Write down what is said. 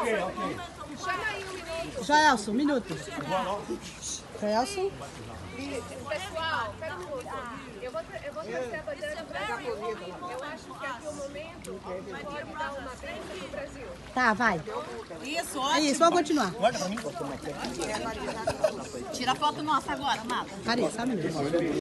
Joelson, um minuto. Joelson. Pessoal, pera um minuto. Eu vou trazer a bandeira do Brasil. Eu acho que aqui o momento pode dar uma bênção pro Brasil. Tá, vai. Isso, ótimo. É isso, vamos continuar. Tira a foto nossa agora, Mata. Peraí, só um minuto.